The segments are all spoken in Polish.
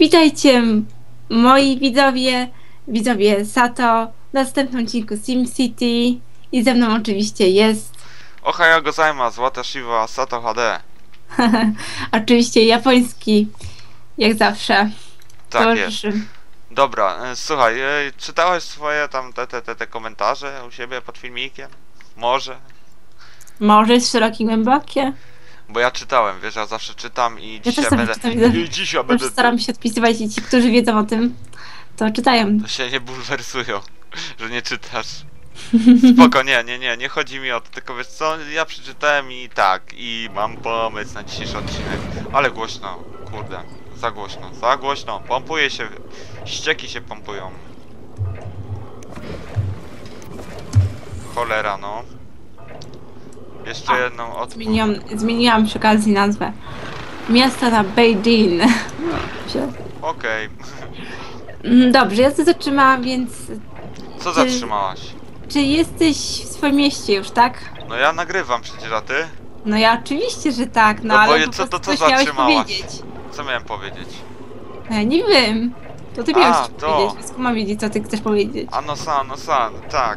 Witajcie moi widzowie Sato, w następnym odcinku SimCity i ze mną oczywiście jest Ohayo gozaimasu, Watashiwa Sato HD. oczywiście japoński, jak zawsze. Tak jest. Towarzyszy. Dobra, słuchaj, czytałeś swoje tam te komentarze u siebie pod filmikiem? Może? Może jest szerokie, głębokie. Bo ja czytałem, wiesz, ja zawsze czytam i Ja też dzisiaj sobie będę... czytam, I dzisiaj też będę... staram się odpisywać i ci, którzy wiedzą o tym, to czytają. To się nie bulwersują, że nie czytasz. Spoko, nie chodzi mi o to, tylko wiesz co, ja przeczytałem i tak, i mam pomysł na dzisiejszy odcinek. Ale głośno, kurde, za głośno, pompuje się, ścieki się pompują. Cholera, no. Jeszcze jedną od... Zmieniłam przy okazji nazwę. Miasta na Beijing. Okej. Dobrze, ja to zatrzymałam, więc Co zatrzymałaś? czy jesteś w swoim mieście już, tak? No ja nagrywam przecież, a ty? No ja oczywiście, że tak, no No ale bo po co prostu coś miałeś zatrzymałaś? powiedzieć. Co miałem powiedzieć? No ja nie wiem. To ty miałeś coś to. powiedzieć, skąd mam wiedzieć, co ty chcesz powiedzieć. No san, tak.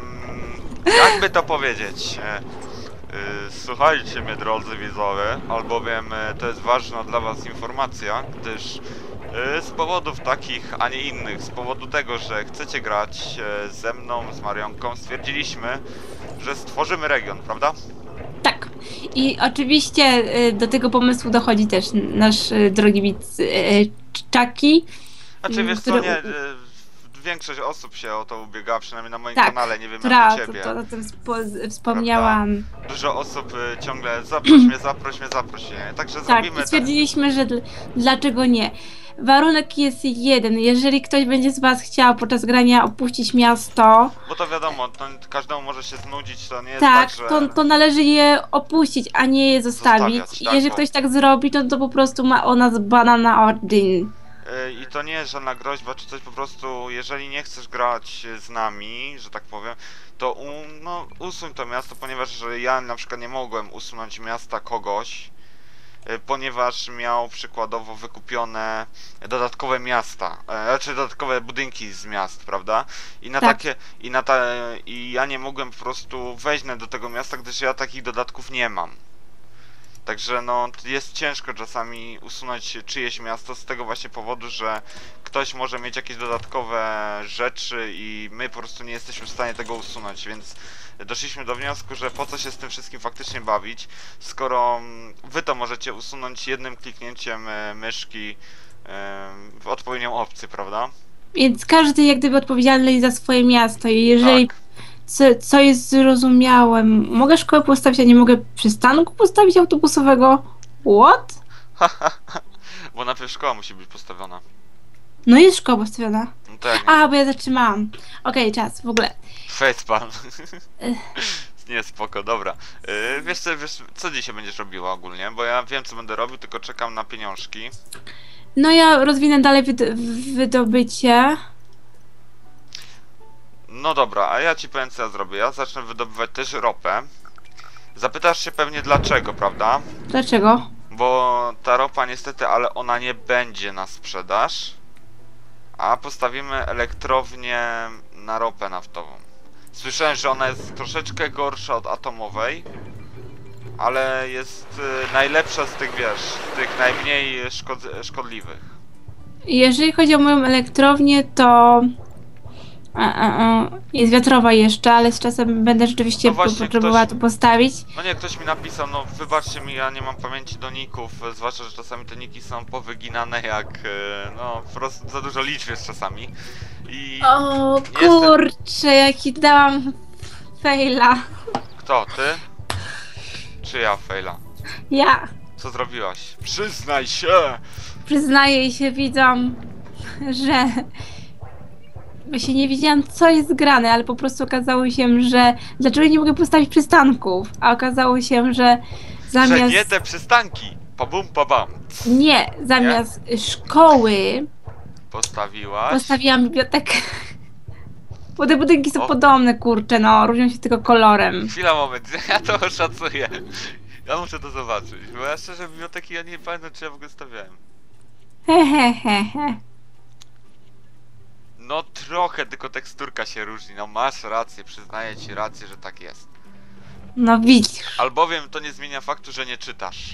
Jakby to powiedzieć? Słuchajcie mnie, drodzy widzowie, albowiem to jest ważna dla was informacja, gdyż z powodów takich, a nie innych, z powodu tego, że chcecie grać ze mną, z Marionką, stwierdziliśmy, że stworzymy region, prawda? Tak. I oczywiście do tego pomysłu dochodzi też nasz drogi widz Chucky. Znaczy wiesz co, który nie, większość osób się o to ubiegała, przynajmniej na moim tak, kanale, nie wiem jak u to, ciebie. to o tym wspomniałam. Dużo osób ciągle zaproś mnie, nie? Także Tak, zrobimy i stwierdziliśmy, że dlaczego nie. Warunek jest jeden. Jeżeli ktoś będzie z was chciał podczas grania opuścić miasto, Bo to wiadomo, to każdemu może się znudzić, to nie jest tak, tak, że... to należy je opuścić, a nie je zostawić. Zostawiać, I tak, jeżeli bo- ktoś tak zrobi, to po prostu ma o nas bana na ordyn. I to nie jest żadna groźba czy coś, po prostu jeżeli nie chcesz grać z nami, że tak powiem, to no, usuń to miasto, ponieważ że ja na przykład nie mogłem usunąć miasta kogoś, ponieważ miał przykładowo wykupione dodatkowe miasta, znaczy dodatkowe budynki z miast, prawda? I na Tak. takie, i ja nie mogłem po prostu wejść do tego miasta, gdyż ja takich dodatków nie mam. Także no jest ciężko czasami usunąć czyjeś miasto z tego właśnie powodu, że ktoś może mieć jakieś dodatkowe rzeczy i my po prostu nie jesteśmy w stanie tego usunąć, więc doszliśmy do wniosku, że po co się z tym wszystkim faktycznie bawić, skoro wy to możecie usunąć jednym kliknięciem myszki w odpowiednią opcję, prawda? Więc każdy jak gdyby odpowiedzialny jest za swoje miasto i jeżeli Tak. co jest zrozumiałe, mogę szkołę postawić, a nie mogę przystanku postawić autobusowego? What? Bo najpierw szkoła musi być postawiona. No jest szkoła postawiona. No tak, A, bo ja zatrzymałam. Okej, czas, w ogóle. facepalm. Nie, spoko, dobra. Wiesz co dzisiaj będziesz robiła ogólnie? Bo ja wiem co będę robił, tylko czekam na pieniążki. No ja rozwinę dalej wydobycie. No dobra, a ja ci powiem co ja zrobię. Ja zacznę wydobywać też ropę. Zapytasz się pewnie dlaczego, prawda? Dlaczego? Bo ta ropa niestety, ale ona nie będzie na sprzedaż. A postawimy elektrownię na ropę naftową. Słyszałem, że ona jest troszeczkę gorsza od atomowej. Ale jest najlepsza z tych, wiesz, z tych najmniej szkodliwych. Jeżeli chodzi o moją elektrownię, to jest wiatrowa jeszcze, ale z czasem będę rzeczywiście No właśnie, potrzebowała ktoś- to postawić. No nie, ktoś mi napisał, no wybaczcie mi, ja nie mam pamięci do ników, zwłaszcza, że czasami te niki są powyginane jak, no po prostu za dużo liczb jest czasami. I O jestem- kurczę, jaki dałam faila. Kto, ty? Czy ja, Fejla? Ja Co zrobiłaś? Przyznaj się! przyznaję i się widzom, że właśnie nie wiedziałam co jest grane, ale po prostu okazało się, że dlaczego nie mogę postawić przystanków, a okazało się, że Że zamiast nie te przystanki! Pabum, pabam! zamiast szkoły Postawiłaś? postawiłam bibliotekę. Bo te budynki są O. podobne, kurczę, no, różnią się tylko kolorem. Chwila, moment, ja to szacuję. Ja muszę to zobaczyć, bo ja szczerze biblioteki ja nie pamiętam czy ja w ogóle stawiałem. Hehehehe. No trochę, tylko teksturka się różni. No masz rację, przyznaję ci rację, że tak jest. No widzisz. Albowiem to nie zmienia faktu, że nie czytasz.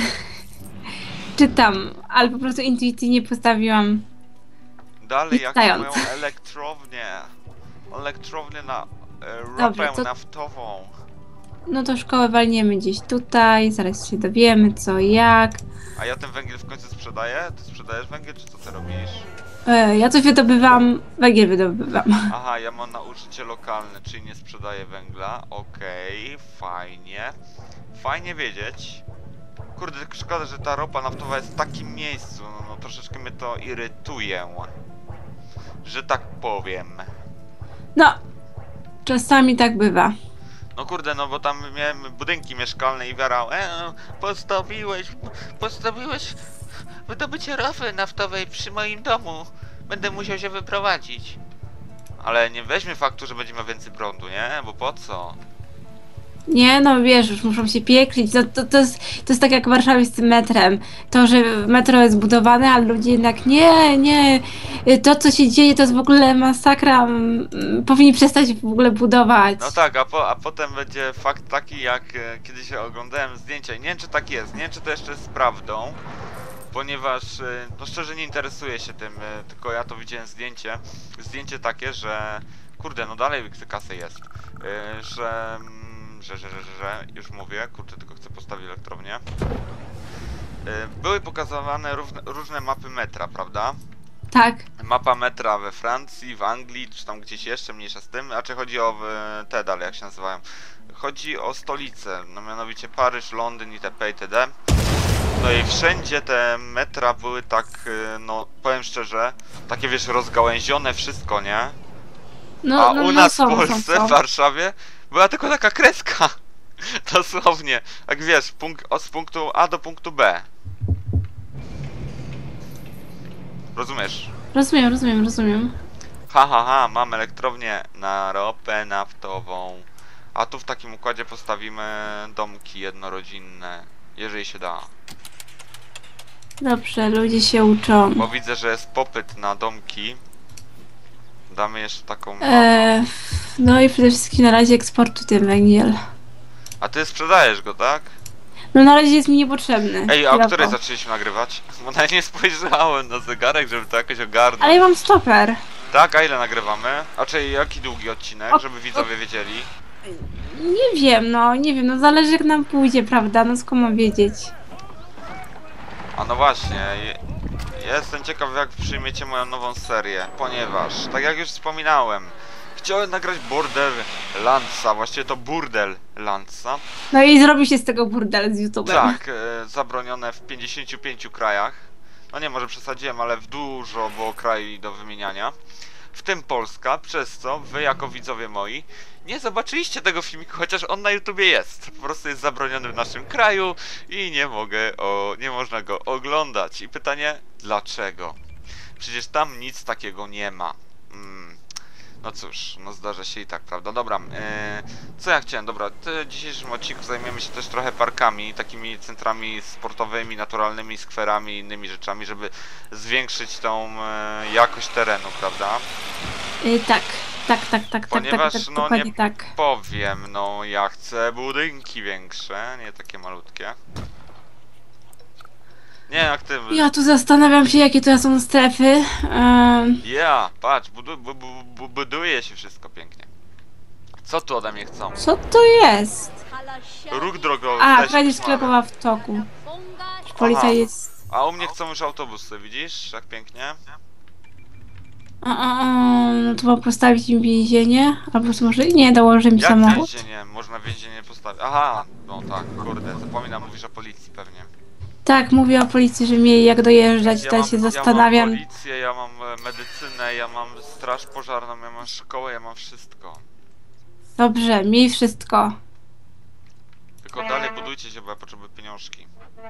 Czytam, ale po prostu intuicyjnie postawiłam. Dalej, Nie jak czytając. moją elektrownię. Elektrownię na Dobra, ropę to- naftową. No to szkołę walniemy gdzieś tutaj, zaraz się dowiemy co i jak. A ja ten węgiel w końcu sprzedaję? Ty sprzedajesz węgiel, czy co ty robisz? Ja coś wydobywam, węgiel wydobywam. Aha, ja mam na użycie lokalne, czyli nie sprzedaję węgla. Okej, fajnie. Fajnie wiedzieć. Kurde, tylko szkoda, że ta ropa naftowa jest w takim miejscu. No troszeczkę mnie to irytuje. Że tak powiem. No, czasami tak bywa. No kurde, no bo tam miałem budynki mieszkalne i wiarał. Postawiłeś wydobycie ropy naftowej przy moim domu. Będę musiał się wyprowadzić. Ale nie weźmie faktu, że będzie miał więcej prądu, nie? Bo po co? Nie, no wiesz, już muszą się pieklić. To jest tak jak w Warszawie z tym metrem. To, że metro jest budowane, ale ludzie jednak nie. To, co się dzieje, to jest w ogóle masakra. Powinni przestać w ogóle budować. No tak, a potem będzie fakt taki, jak kiedyś oglądałem zdjęcia i nie wiem, czy tak jest, nie wiem, czy to jeszcze jest prawdą, ponieważ, no szczerze nie interesuję się tym, tylko ja to widziałem zdjęcie takie, że, kurde, no dalej kasy jest, że, już mówię, kurczę, tylko chcę postawić elektrownię, były pokazywane różne mapy metra, prawda? Tak. Mapa metra we Francji, w Anglii, czy tam gdzieś jeszcze, mniejsza z tym, a czy chodzi o te dalej, jak się nazywają. Chodzi o stolice, no mianowicie Paryż, Londyn itp. itd. No i wszędzie te metra były tak, no powiem szczerze, takie wiesz, rozgałęzione wszystko, nie? A u nas w Polsce, w Warszawie, była tylko taka kreska. Dosłownie, jak wiesz, z punktu A do punktu B. Rozumiesz? Rozumiem. Ha, mam elektrownię na ropę naftową. A tu w takim układzie postawimy domki jednorodzinne, jeżeli się da. Dobrze, ludzie się uczą. Bo widzę, że jest popyt na domki. Damy jeszcze taką... No i przede wszystkim na razie eksportuj ten węgiel. A ty sprzedajesz go, tak? No na razie jest mi niepotrzebny. Ej, a o Chwilowo. której zaczęliśmy nagrywać? Bo nawet nie spojrzałem na zegarek, żeby to jakoś ogarnąć. Ale ja mam stoper. Tak, a ile nagrywamy? A czyli jaki długi odcinek, żeby widzowie wiedzieli? Nie wiem, no zależy jak nam pójdzie, prawda? No skąd mam wiedzieć? A no właśnie, ja jestem ciekaw, jak przyjmiecie moją nową serię, ponieważ, tak jak już wspominałem, chciałem nagrać Borderlandsa, właściwie to Burdel Landsa. No i zrobi się z tego burdel z YouTube'em. Tak, zabronione w 55 krajach. No nie, może przesadziłem, ale w dużo było krajów do wymieniania. W tym Polska, przez co wy jako widzowie moi nie zobaczyliście tego filmiku, chociaż on na YouTubie jest. Po prostu jest zabroniony w naszym kraju i nie można go oglądać. I pytanie, dlaczego? Przecież tam nic takiego nie ma. No cóż, no zdarza się i tak, prawda? Dobra, co ja chciałem? Dobra, w dzisiejszym odcinku zajmiemy się też trochę parkami, takimi centrami sportowymi, naturalnymi, skwerami i innymi rzeczami, żeby zwiększyć tą jakość terenu, prawda? Tak, Ponieważ, no dokładnie nie tak. powiem, no ja chcę budynki większe, nie takie malutkie. Nie jak ty. Ja tu zastanawiam się, jakie to są strefy. Patrz, buduje się wszystko pięknie. Co tu ode mnie chcą? Co to jest? Ruch drogowy. A, też kradzież koszmarem. sklepowa w toku. Policja Aha. jest... A u mnie chcą już autobusy, widzisz? Jak pięknie? No to mam postawić im więzienie? Albo może... Nie, dołożę mi Jak samochód. więzienie? Można więzienie postawić. Aha, no tak, kurde, zapominam, mówisz o policji pewnie. Tak, mówię o policji, że mieli jak dojeżdżać, tutaj się zastanawiam. Ja mam policję, ja mam medycynę, ja mam straż pożarną, ja mam szkołę, ja mam wszystko. Dobrze, miej wszystko. Tylko dalej budujcie się, bo ja potrzebuję pieniążki.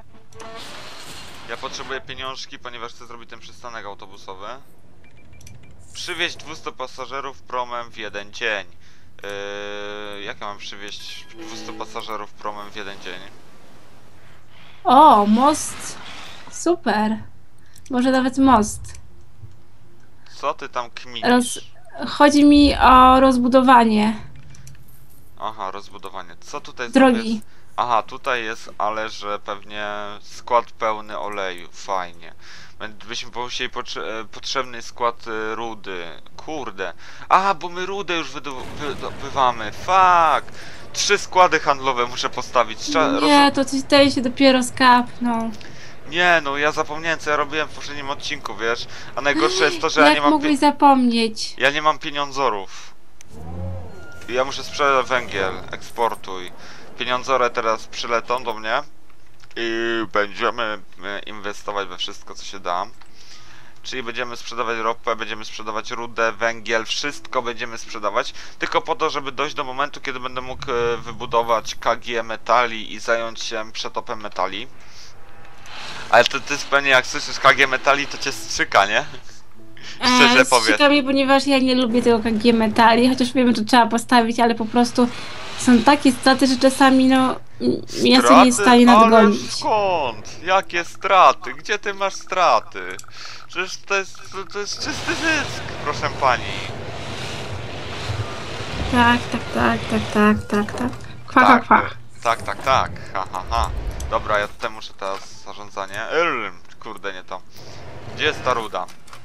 Ja potrzebuję pieniążki, ponieważ chcę zrobić ten przystanek autobusowy. Przywieźć 200 pasażerów promem w jeden dzień. Jak ja mam przywieźć 200 pasażerów promem w jeden dzień? O, most. Super. Może nawet most. Co ty tam kminisz? Chodzi mi o rozbudowanie Aha, rozbudowanie. Co tutaj znowu jest? drogi. Aha, tutaj jest, ale że pewnie skład pełny oleju. Fajnie. Byśmy musieli potrzebny skład rudy. Kurde. Aha, bo my rudę już wydobywamy. Fuck! 3 składy handlowe muszę postawić. Nie, to coś tutaj się dopiero skapnął. Nie, no ja zapomniałem, co ja robiłem w poprzednim odcinku, wiesz? A najgorsze jest to, że ja Jak nie mam mogłeś zapomnieć? ja nie mam pieniądzorów. I ja muszę sprzedać węgiel. Eksportuj. Pieniądzory teraz przylecą do mnie i będziemy inwestować we wszystko, co się da. Czyli będziemy sprzedawać ropę, będziemy sprzedawać rudę, węgiel, wszystko będziemy sprzedawać, tylko po to, żeby dojść do momentu, kiedy będę mógł wybudować KG metali i zająć się przetopem metali. Ale to ty pewnie jak słyszysz KG metali, to cię strzyka, nie? Szczerze powiedz. Strzyka mnie, ponieważ ja nie lubię tego KG metali, chociaż wiem, że trzeba postawić, ale po prostu są takie straty, że czasami no ja sobie nie jest w stanie nadgonić. Ale skąd? Jakie straty? Gdzie ty masz straty? Przecież to jest czysty zysk, proszę pani. Tak. Kwa. Tak. Ha. Dobra, ja tutaj muszę teraz zarządzanie. Kurde, nie to. Gdzie jest ta ruda?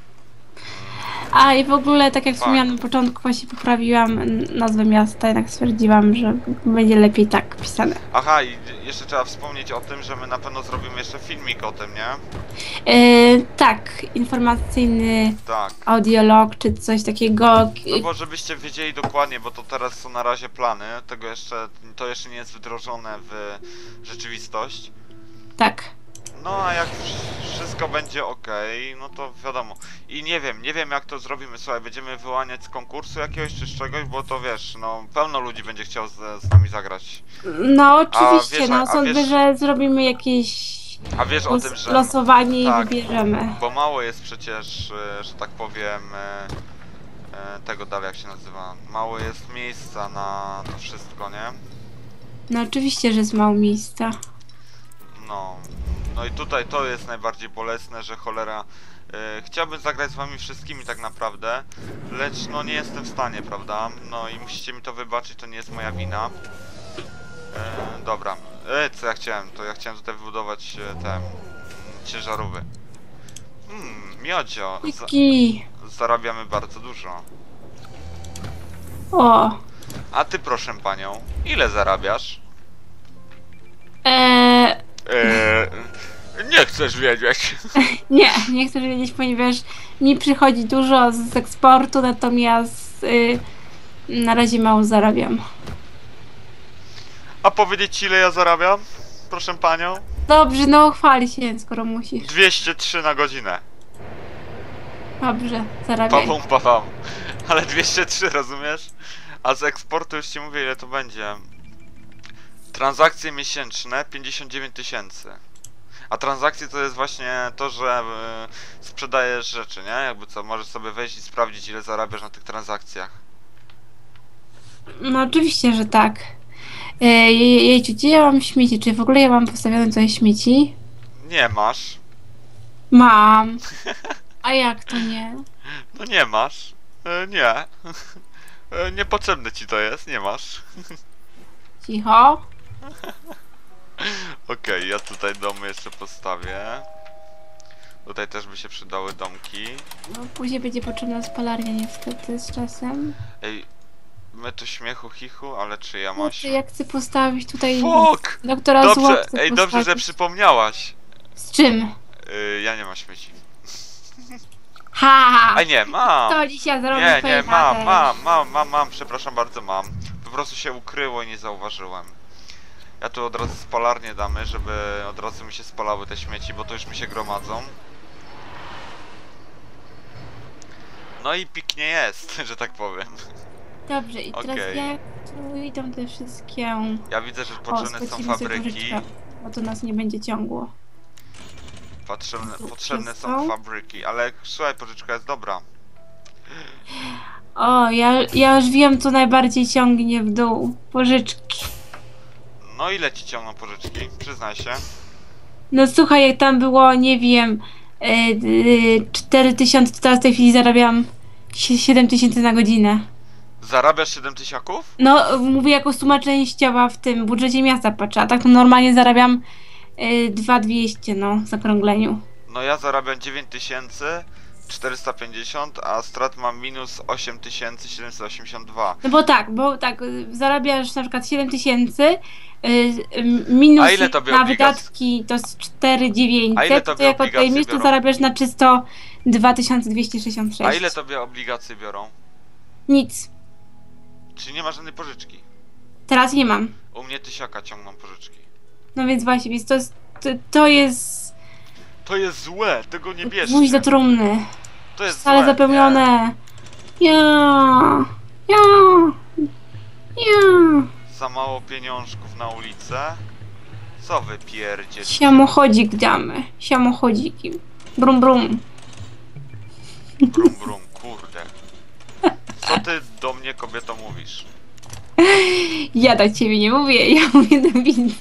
A i w ogóle, tak jak wspomniałam na początku, właśnie poprawiłam nazwę miasta, jednak stwierdziłam, że będzie lepiej tak pisane. Aha, i jeszcze trzeba wspomnieć o tym, że my na pewno zrobimy jeszcze filmik o tym, nie? Tak, informacyjny Tak. audiolog czy coś takiego. No bo żebyście wiedzieli dokładnie, bo to teraz są na razie plany, to jeszcze nie jest wdrożone w rzeczywistość. Tak. No a jak wszystko będzie ok, no to wiadomo. I nie wiem jak to zrobimy, słuchaj, będziemy wyłaniać z konkursu jakiegoś czy z czegoś, bo to wiesz, no pełno ludzi będzie chciał z nami zagrać. No oczywiście, wiesz, no sądzę, że zrobimy jakieś A wiesz o tym, że losowanie tak, i wybierzemy. bo mało jest przecież, że tak powiem, tego dalej jak się nazywa, mało jest miejsca na to wszystko, nie? No oczywiście, że jest mało miejsca. No i tutaj to jest najbardziej bolesne, że cholera chciałbym zagrać z wami wszystkimi tak naprawdę, lecz no nie jestem w stanie, prawda? No i musicie mi to wybaczyć, to nie jest moja wina. Dobra, co ja chciałem? To ja chciałem tutaj wybudować te ciężarówki. Miodzio, zarabiamy bardzo dużo. O. A ty proszę panią, ile zarabiasz? Nie chcesz wiedzieć. Nie chcę wiedzieć, ponieważ mi przychodzi dużo z eksportu, natomiast na razie mało zarabiam. A powiedzieć ci, ile ja zarabiam? Proszę panią? Dobrze, no chwal się, skoro musisz. 203 na godzinę. Dobrze, zarabiam. Pawą. Ale 203, rozumiesz? A z eksportu już ci mówię, ile to będzie. Transakcje miesięczne 59 000. A transakcje to jest właśnie to, że sprzedajesz rzeczy, nie? Jakby co, możesz sobie wejść i sprawdzić, ile zarabiasz na tych transakcjach. No oczywiście, że tak. Jejciu, gdzie ja mam śmieci? Czy w ogóle ja mam postawione tutaj śmieci? Nie masz. Mam. A jak to nie? No nie masz. Nie. Niepotrzebne ci to jest, nie masz. Cicho. Okej, ja tutaj domy jeszcze postawię. Tutaj też by się przydały domki. No później będzie potrzebna spalarnia niestety z czasem. Ej, my tu śmiechu chichu, ale czy ja No masz... to ja chcę postawić tutaj Fuck! doktora Dobrze, Zła chcę ej, dobrze, że postawić. przypomniałaś. Z czym? Ja nie mam śmieci. Ha! A nie, mam! To dzisiaj zrobię Nie, mam, przepraszam bardzo, mam. Po prostu się ukryło i nie zauważyłem. Ja tu od razu spalarnię damy, żeby od razu mi się spalały te śmieci, bo to już mi się gromadzą. No i piknie jest, że tak powiem. Dobrze, i teraz Okej. jak tu idą te wszystkie... Ja widzę, że potrzebne są spłacimy sobie fabryki. pożyczkę, bo to nas nie będzie ciągło. Potrzebne są są? fabryki, ale słuchaj, pożyczka jest dobra. O, ja już wiem, co najbardziej ciągnie w dół. Pożyczki. No ile ci ciągną pożyczki? Przyznaj się. No słuchaj, jak tam było, nie wiem, 4000, to teraz w tej chwili zarabiam 7000 na godzinę. Zarabiasz 7 tysiaków? No, mówię jako suma częściowa w tym budżecie miasta patrzę, a tak to normalnie zarabiam 2200, no, w zakrągleniu. No ja zarabiam 9450, a strat mam minus 8782. No bo tak, zarabiasz na przykład 7000, minus A ile tobie na obligacji- wydatki to jest A ile 4900, to tobie jak obligacje odejmiesz, to biorą? zarabiasz na czysto 2266. A ile tobie obligacje biorą? Nic. Czyli nie ma żadnej pożyczki. Teraz nie mam. U mnie tysiaka ciągną pożyczki. No więc właśnie, więc to jest To jest złe, tego nie bierzcie. gwóźdź do trumny. To jest Sale złe. zapełnione. Ja. Ja. Za mało pieniążków na ulicę? Co wy pierdzieć? Samochodzik damy. Samochodziki. Brum brum. Brum brum, kurde. Co ty do mnie, kobieto, mówisz? Ja do ciebie nie mówię, ja mówię do widzów.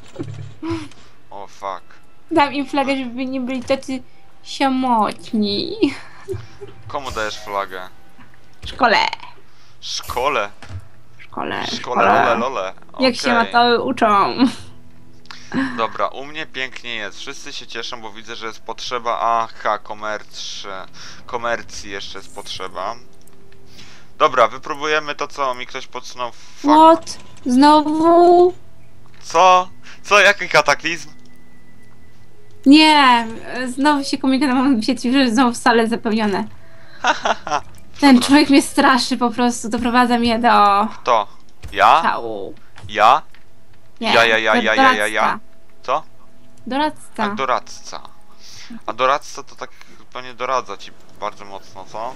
O fuck. Dam im flagę, żeby nie byli tacy samotni. Komu dajesz flagę? W szkole. Szkole. W szkole. Szkole, lole, lole. Jak się Okej. matoły uczą. Dobra, u mnie pięknie jest. Wszyscy się cieszą, bo widzę, że jest potrzeba. Aha, komercji jeszcze jest potrzeba. Dobra, wypróbujemy to, co mi ktoś podsunął. Fuck. What? Znowu? Co? Co? Jaki kataklizm? Nie, znowu się komunika na moment wyświetlił, że znowu sale zapełnione. Ten człowiek mnie straszy po prostu, doprowadza mnie do To? Ja? szału. Ja? Nie, Ja. doradca. Co? Doradca. A doradca. A doradca to tak pewnie doradza ci bardzo mocno, co?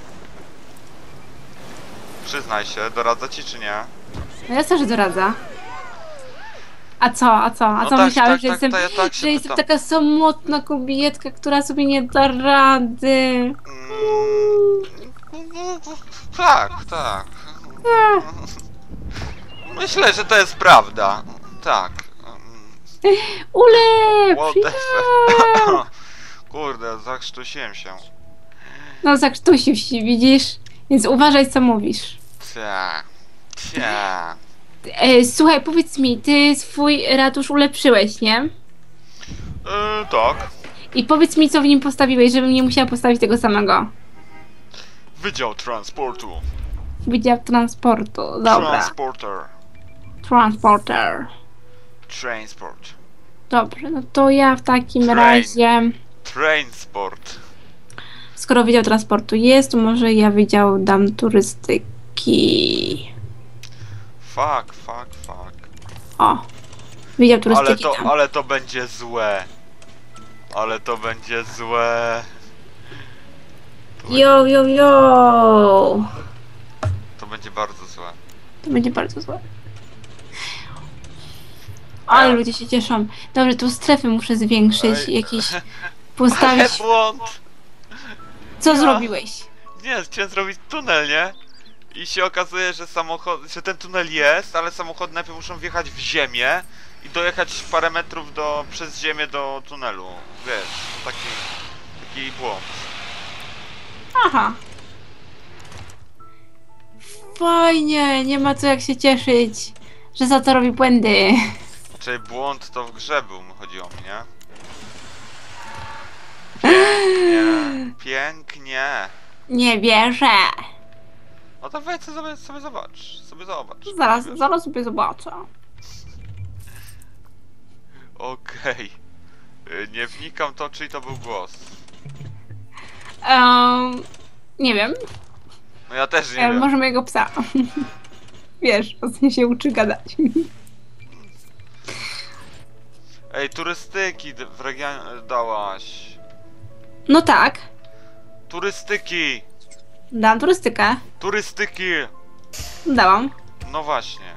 Przyznaj się, doradza ci czy nie? No jasne, że doradza. A co? A No co tak, myślałeś, tak, że tak, jestem, to ja tak się że jestem pytam. taka samotna kobietka, która sobie nie da rady. Tak, tak. Myślę, że to jest prawda. Tak. Ulepsz! What the Yeah! fuck? Kurde, zakrztusiłem się. No zakrztusił się, widzisz? Więc uważaj, co mówisz. Cia. Cia. Słuchaj, powiedz mi, ty swój ratusz ulepszyłeś, nie? Tak. I powiedz mi, co w nim postawiłeś, żebym nie musiała postawić tego samego. Wydział transportu. Wydział transportu, dobra. Transporter. Transporter. Transport. Dobrze, no to ja w takim Train. razie, Transport. skoro wydział transportu jest, to może ja wydział dam turystyki. Fuck. O, wydział turystyki dam. Ale to będzie złe. Ale to będzie złe. Jo. To będzie bardzo złe. To będzie bardzo złe. Ale ludzie się cieszą. Dobrze, tu strefy muszę zwiększyć, Ej. jakieś Ale postawić. błąd! Co ja. zrobiłeś? Nie, chciałem zrobić tunel, nie? I się okazuje, że ten tunel jest, ale samochody najpierw muszą wjechać w ziemię i dojechać parę metrów przez ziemię do tunelu. Wiesz, to taki błąd. Aha. Fajnie, nie ma co jak się cieszyć, że za to robi błędy. Czyli błąd to w grze był, chodziło mi, nie? Pięknie. Nie wierzę. No to wejdź sobie zobacz. Zaraz sobie zobaczę. Okej. Nie wnikam to, czyj to był głos. Nie wiem. No ja też nie wiem. Może mojego psa. Wiesz, ostatnio się uczy gadać. Ej, turystyki w regionie dałaś. No tak, Turystyki! dałam turystykę. Turystyki! Dałam. No właśnie.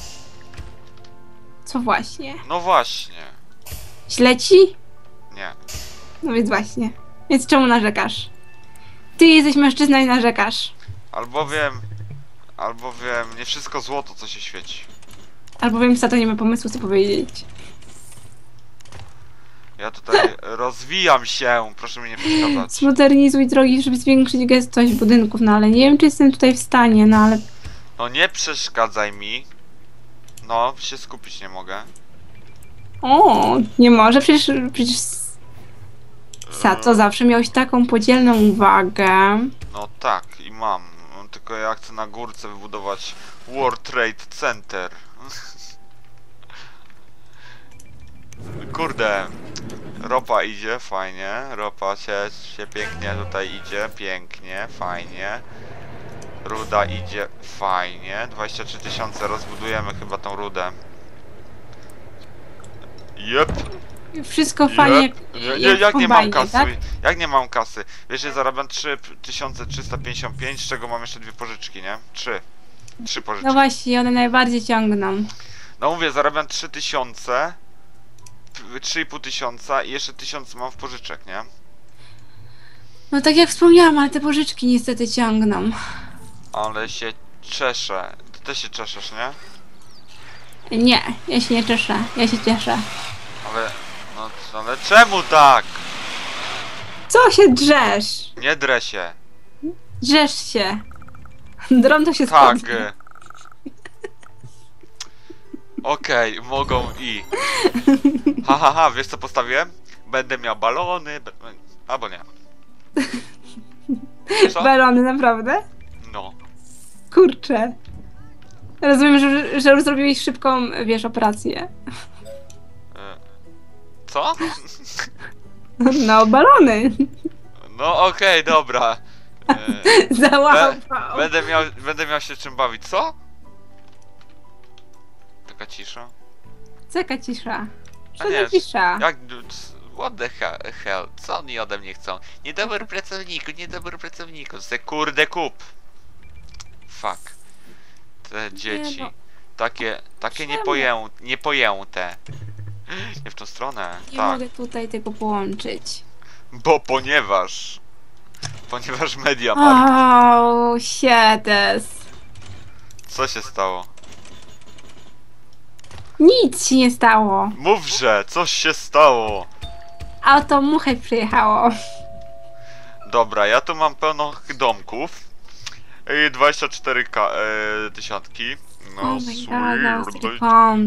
Co właśnie? No właśnie. Źle ci? Nie. No więc właśnie. Więc czemu narzekasz? Ty jesteś mężczyzną i narzekasz. Albowiem, nie wszystko złoto, co się świeci. Albo wiem, co to nie ma pomysłu, co powiedzieć. Ja tutaj rozwijam się, proszę mi nie przeszkadzać. Zmodernizuj drogi, żeby zwiększyć gęstość budynków, no ale nie wiem, czy jestem tutaj w stanie, no ale... No nie przeszkadzaj mi. No, się skupić nie mogę. O, nie może, przecież... Co, zawsze miałeś taką podzielną uwagę. No tak, i mam. Tylko ja chcę na górce wybudować World Trade Center. Kurde. Ropa idzie, fajnie. Ropa się pięknie tutaj idzie, pięknie, fajnie. Ruda idzie, fajnie. 23 000, rozbudujemy chyba tą rudę. Jep. Wszystko fajnie Jak nie mam kombajnie, kasy? tak? Jak nie mam kasy? Wiesz, że zarabiam 3355, z czego mam jeszcze dwie pożyczki, nie? Trzy pożyczki. No właśnie, one najbardziej ciągną. No mówię, zarabiam 3000, 3,5 tysiąca i jeszcze 1000 mam w pożyczek, nie? No tak jak wspomniałam, ale te pożyczki niestety ciągną. Ale się cieszę. Ty też się czeszesz, nie? Nie, ja się nie cieszę, ja się cieszę. Ale... No, ale czemu tak? Co się drzesz? Nie drę się. Drzesz się. Drom to się Tak. spodnie. Okej, mogą i. Ha, wiesz co postawiłem? Będę miał balony, albo nie. Co? Balony, naprawdę? No. Kurczę. Rozumiem, że już zrobiłeś szybką, wiesz, operację. Co? No, balony. No okej, dobra. Załapał. Będę miał się czym bawić, co? Taka cisza. Jaka cisza? A Co nie, za cisza? Jak... What the hell? Co oni ode mnie chcą? Niedobry pracowniku, se kurde kup. Fuck. Te dzieci. no. Takie Czemu? niepojęte. Nie w tą stronę, Nie tak. mogę tutaj tego połączyć. Ponieważ Mediamarkt. Oh, shit. Co się stało? Nic się nie stało. Mówże, coś się stało. Auto muchę przyjechało. Dobra, ja tu mam pełno domków. I 24 tysiączki. No, Oh my god, sweet.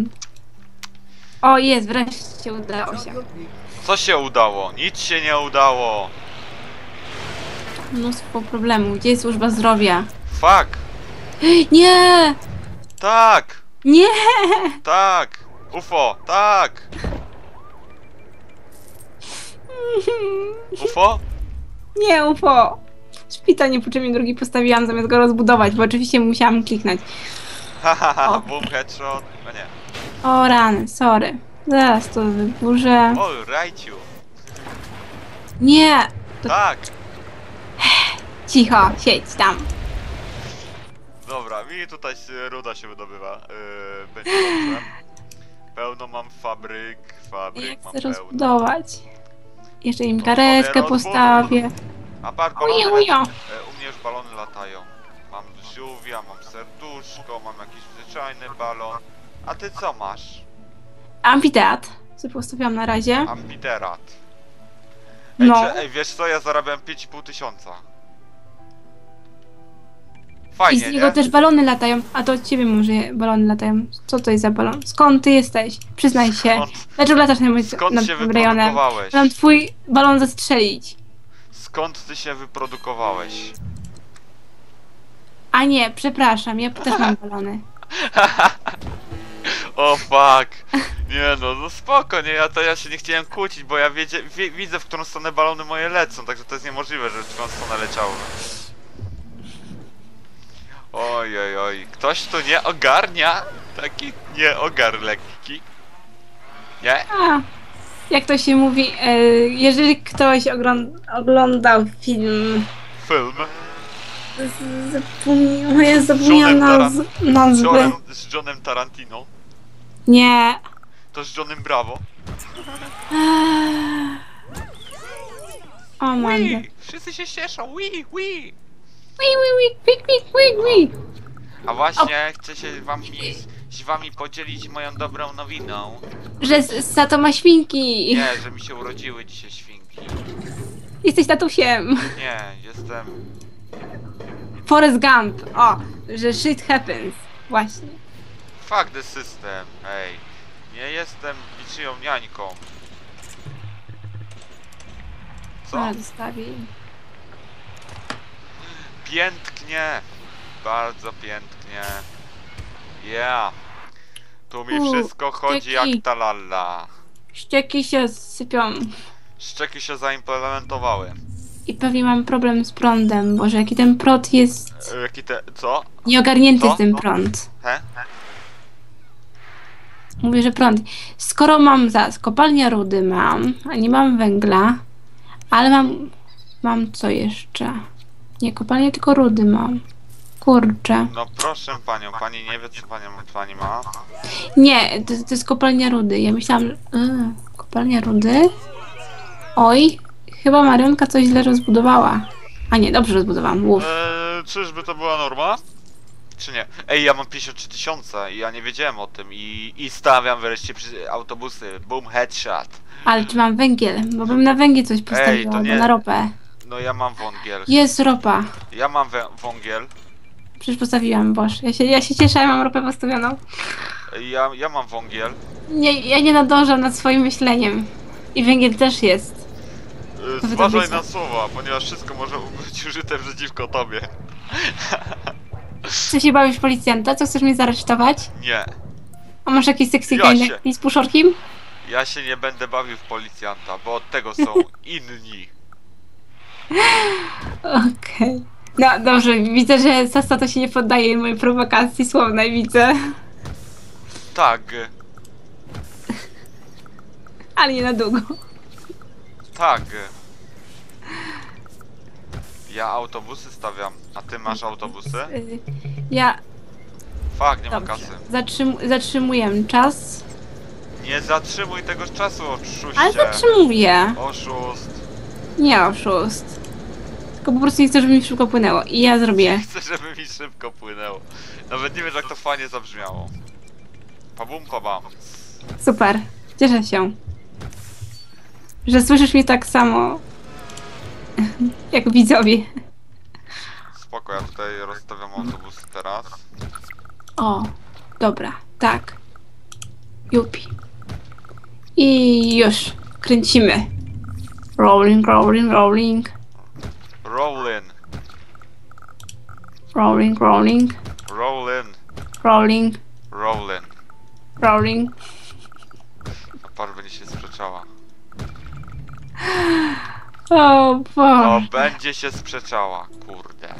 O, jest, wreszcie udało się. Co się udało? Nic się nie udało. Mnóstwo problemów. Gdzie jest służba zdrowia? Fuck. Nie! Tak. Nie! Tak. UFO. Tak. UFO? Nie, UFO. Szpital niepotrzebnie drugi postawiłam zamiast go rozbudować, bo oczywiście musiałam kliknąć. Hahaha, O. boom, headshot. No nie. O rany, sorry. Zaraz to wyburzę. O, rajciu. Nie! To Tak. cicho, siedź tam. Dobra, mi tutaj ruda się wydobywa. Będzie dobrze. Pełno mam fabryk Ja mam chcę pełno. rozbudować. Jeszcze im To karetkę sobie postawię. A patrz, Ujo, balony ujo. u mnie już balony latają. Mam żółwia, mam serduszko, mam jakiś zwyczajny balon. A ty co masz? Amfiteatr. Co postawiłam na razie. Ampiterat. Ej, No. ej, wiesz co, ja zarabiam 5,5 tysiąca. I Fajnie, z niego nie? też balony latają. A to od ciebie może balony latają. Co to jest za balon? Skąd ty jesteś? Przyznaj się. Skąd, Dlaczego latasz skąd nad się tym rejonem? wyprodukowałeś? Mam twój balon zastrzelić. Skąd ty się wyprodukowałeś? A nie, przepraszam, ja też mam balony. O fuck. Nie no spoko, nie, ja się nie chciałem kłócić, bo ja widzę w którą stronę balony moje lecą, także to jest niemożliwe, żeby w którą stronę leciały. Oj, ktoś tu nie ogarnia, taki nieogar lekki. Nie? A, jak to się mówi, jeżeli ktoś oglądał film... Film Zapomniałam nazwy. z Johnem Tarantino, Nie. to z Johnem Bravo. O man. Wszyscy się cieszą, wii. Quick. A właśnie, chcę z wami podzielić moją dobrą nowiną. Że Sato ma świnki. Nie, że mi się urodziły dzisiaj świnki. Jesteś tatusiem. Nie, jestem... Forrest Gump. O, że shit happens. Właśnie. Fuck the system, ej. Nie jestem niczyją niańką. Co? Ale zostawi. Pięknie. Bardzo pięknie. Yeah. Tu mi wszystko chodzi ścieki. jak ta lalla. Ścieki się sypią. Szczeki się zaimplementowały. I pewnie mam problem z prądem. Boże, jaki ten prąd jest Jaki te... co? nieogarnięty Co? ten prąd. He? Mówię, że prąd. Skoro mam kopalnia rudy mam, a nie mam węgla, ale mam co jeszcze? Nie kopalnię, tylko rudy mam. Kurczę. No proszę panią, pani nie wie co pani ma. Nie, to jest kopalnia rudy. Ja myślałam, że... kopalnia rudy? Oj, chyba Marionka coś źle rozbudowała. A nie, dobrze rozbudowałam. Łów. Czyżby to była norma? Czy nie? Ej, ja mam 53 tysiące i ja nie wiedziałem o tym i stawiam wreszcie autobusy. Boom, headshot. Ale czy mam węgiel? Bo bym na węgiel coś postawiła, to albo nie. na ropę. No ja mam węgiel. Jest ropa. Ja mam węgiel. Przecież postawiłam, boż. Ja się cieszę, ja mam ropę postawioną. Ja mam węgiel. Nie, ja nie nadążam nad swoim myśleniem. I węgiel też jest. wy to Zważaj wiecie. na słowa, ponieważ wszystko może być użyte przeciwko tobie. Czy się bawisz policjanta? Co, chcesz mnie zaresztować? Nie. A masz jakiś sexy Ja kind się. z puszorkiem? Ja się nie będę bawił w policjanta, bo od tego są inni. Okej. No dobrze, widzę, że Sasa to się nie poddaje mojej prowokacji słownej, widzę. Tak, Ale nie na długo. tak. Ja autobusy stawiam, a ty masz autobusy? Ja... Fuck, nie mam Dobrze. kasy. Zatrzymuję czas. Nie zatrzymuj tego czasu, oszuście. Ale zatrzymuję. Oszust. Nie oszust. Tylko po prostu nie chcę, żeby mi szybko płynęło. I ja zrobię. Chcę, żeby mi szybko płynęło. Nawet nie wiesz, jak to fajnie zabrzmiało. Pabum, pabam. Super. Cieszę się. Że słyszysz mnie tak samo jak widzowie. Spoko, ja tutaj rozstawiam autobusy teraz. O, dobra, tak. Jupi. I już. Kręcimy. Rolling, rolling, rolling. Rollin, Rolling, rolling, rollin, rolling, rollin. rolling. Par będzie się sprzeczała. O O, Boże. będzie się sprzeczała, kurde.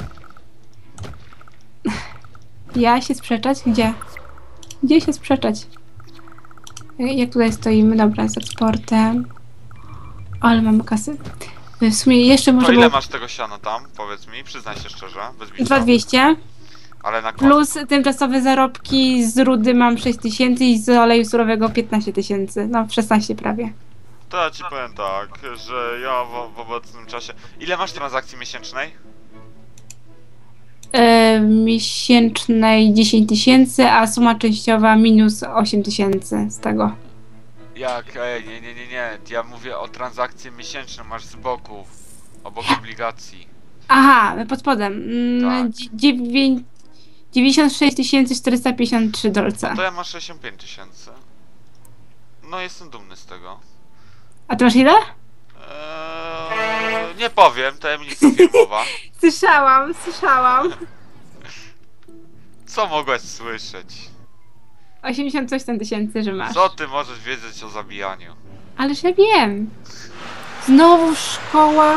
Ja się sprzeczać? Gdzie? Gdzie się sprzeczać? Jak tutaj stoimy? Dobra, z eksportem. Ale mamy kasy. W sumie jeszcze To może ile było masz tego siana tam? Powiedz mi, przyznaj się szczerze, bez bicia. 2200. Ale na koniec. Plus tymczasowe zarobki z rudy mam 6000 i z oleju surowego 15 000. No, 16 prawie. To ja ci powiem tak, że ja w obecnym czasie... Ile masz transakcji miesięcznej? Miesięcznej 10 000, a suma częściowa minus 8000 z tego. Jak? Ej, nie. Ja mówię o transakcji miesięcznej, masz z boku. Obok obligacji. Aha, pod spodem. Tak. 96 453 dolce. To ja mam 65 tysięcy. No jestem dumny z tego. A ty masz ile? Nie powiem, tajemnica firmowa. Słyszałam. Co mogłaś słyszeć? 80 coś tam tysięcy, że masz. Co ty możesz wiedzieć o zabijaniu? Ależ ja wiem. Znowu szkoła.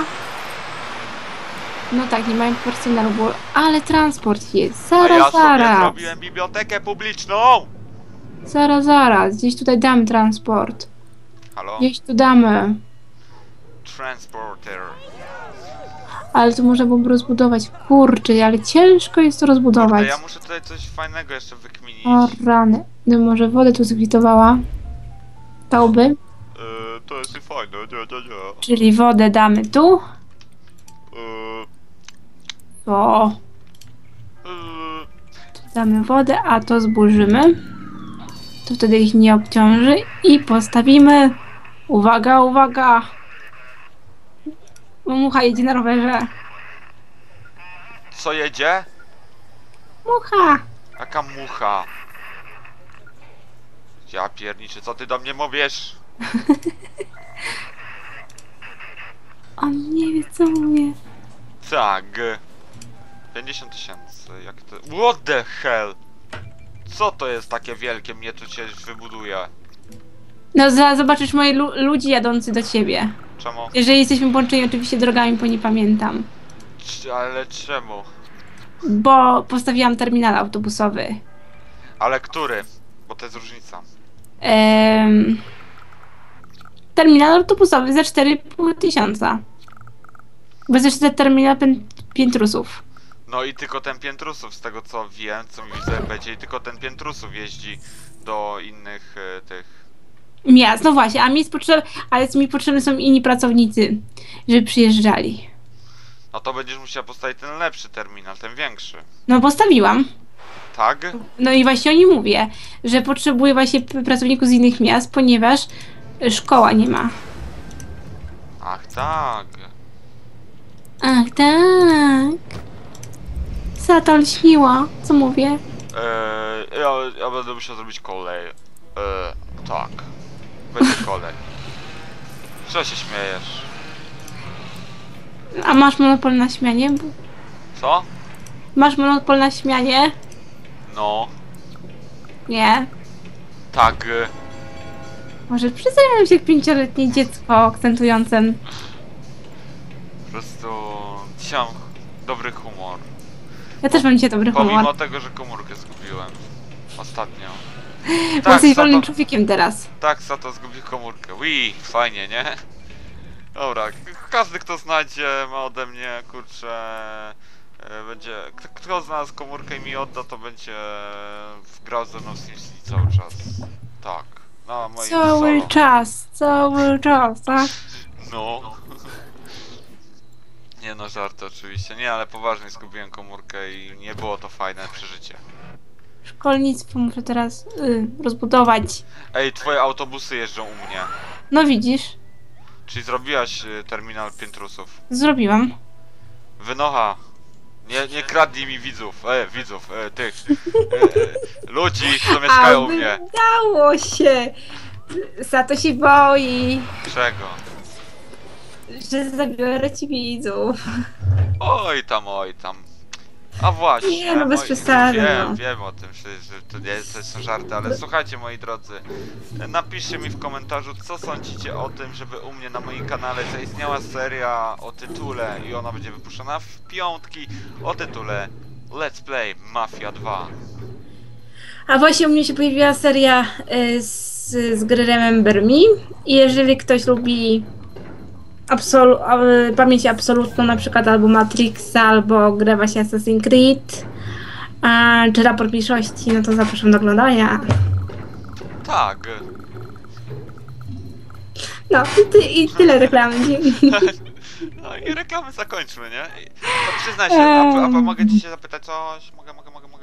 No tak, nie mają personelu, bo... Ale transport jest. A ja Zaraz, sobie zaraz. zrobiłem bibliotekę publiczną! Zaraz. Gdzieś tutaj damy transport. Halo? Gdzieś tu damy. Transporter. Ale to można byłoby rozbudować. Kurczę, ale ciężko jest to rozbudować. Kurde, ja muszę tutaj coś fajnego jeszcze wykminić. O rany. No może wodę tu zlikwidowała. Dałby. To jest fajne, nie. Czyli wodę damy tu. Yy, O. Damy wodę, a to zburzymy. To wtedy ich nie obciąży. I postawimy... Uwaga, uwaga! Mucha jedzie na rowerze. Co jedzie? Mucha! Jaka mucha? Ja pierniczę, co ty do mnie mówisz? On nie wie, co mówię. Tak. 50 000, jak to... What the hell? Co to jest takie wielkie, mnie tu się wybuduje? No, zaraz zobaczysz moich ludzi jadących do ciebie. Czemu? Jeżeli jesteśmy połączeni oczywiście drogami, bo nie pamiętam. Ale czemu? Bo postawiłam terminal autobusowy. Ale który? Bo to jest różnica. Terminal autobusowy za 4,5 tysiąca. Bo jest jeszcze terminal piętrusów. No i tylko ten Piętrusów, z tego co wiem, co mi widzę będzie, i tylko ten Piętrusów jeździ do innych tych... Miast, no właśnie, a mi jest ale mi potrzebni są inni pracownicy, żeby przyjeżdżali. No to będziesz musiała postawić ten lepszy terminal, ten większy. No postawiłam. Tak? No i właśnie o nim mówię, że potrzebuję właśnie pracowników z innych miast, ponieważ szkoła nie ma. Ach tak. Ach tak. Sata lśniła, co mówię? Ja będę musiał zrobić kolej. Tak. Będzie kolej. Co się śmiejesz? A masz monopol na śmianie? Co? Masz monopol na śmianie? No. Nie. Tak. Może przyzajmę się jak 5-letnie dziecko akcentujące. Po prostu... Dzisiaj mam dobry humor. Ja też mam dzisiaj dobry humor. Pomimo tego, że komórkę zgubiłem. Ostatnio. Bo Tak, jesteś wolnym Sato, człowiekiem teraz. tak, Sato zgubił komórkę. Fajnie, nie? Dobra, każdy kto znajdzie ma ode mnie, kurczę... będzie... Kto znalazł komórkę i mi odda, to będzie... grał ze mną w SimCity cały czas. Tak. Na moim solo. Cały czas, tak? No. Nie no, żarty oczywiście. Nie, ale poważnie zgubiłem komórkę i nie było to fajne przeżycie. Szkolnictwo muszę teraz rozbudować. Ej, twoje autobusy jeżdżą u mnie. No widzisz, Czyli zrobiłaś terminal Piętrusów. zrobiłam. Wynocha. Nie kradnij mi widzów. Tych. Ludzi, co mieszkają u mnie. Udało się! Sato się boi, Czego? że zabiorę ci widzów. Oj tam. A właśnie. Nie, no bez przesady, no. Wiem o tym, że to są żarty, ale słuchajcie moi drodzy, napiszcie mi w komentarzu, co sądzicie o tym, żeby u mnie na moim kanale zaistniała seria o tytule i ona będzie wypuszczona w piątki o tytule Let's Play Mafia 2. A właśnie u mnie się pojawiła seria z gry Remember Me i jeżeli ktoś lubi pamięć absolutną, na przykład albo Matrixa, albo grę właśnie Assassin's Creed, czy Raport Mniejszości, no to zapraszam do oglądania. Tak. No i tyle reklamy. No i reklamy zakończmy, nie? To przyznaj się, a mogę ci się zapytać coś? Mogę.